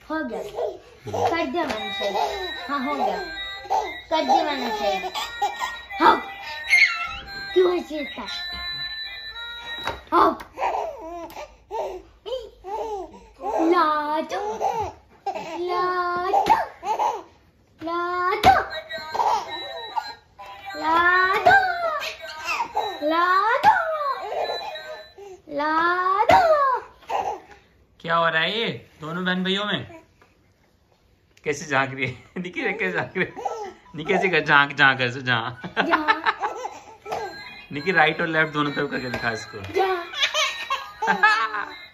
हो गया, कर दिया मैंने सही। हाँ हो गया, कर दिया मैंने सही। हाँ क्यों ऐसे था? हाँ लाडो लाडो लाडो लाडो लाडो लाडो। क्या हो रहा है ये दोनों बहन भाइयों में? कैसे झांक रही है? निकी कैसे झांक रही है? निकी कैसे कर झांक झांक ऐसे झांक। निकी राइट और लेफ्ट दोनों तरफ करके दिखा इसको।